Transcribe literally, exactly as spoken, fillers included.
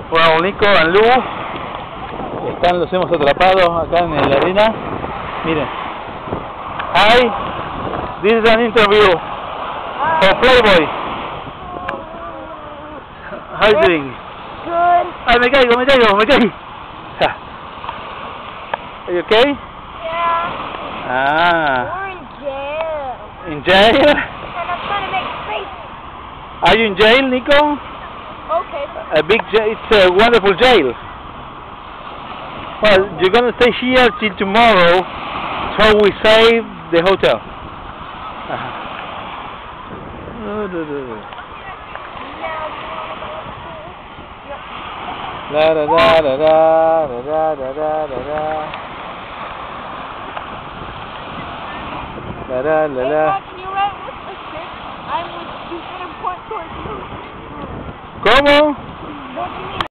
Well, Nico and Lu están, los hemos atrapado acá en la arena. Miren. Hi, this is an interview for Playboy. How are you doing? Good. Ay, me caigo, me caigo, me caigo. Are you okay? Yeah. Ah. We're in jail. In jail? And I'm trying to make space. Are you in jail, Nico? Okay. A big jail. It's a wonderful jail. Well, you're gonna stay here till tomorrow, so we save the hotel. Uh-huh. La da da da da da da da da da da da la la. Can you write with the stick? I'm with you and point towards you. ¿Cómo? What do you mean?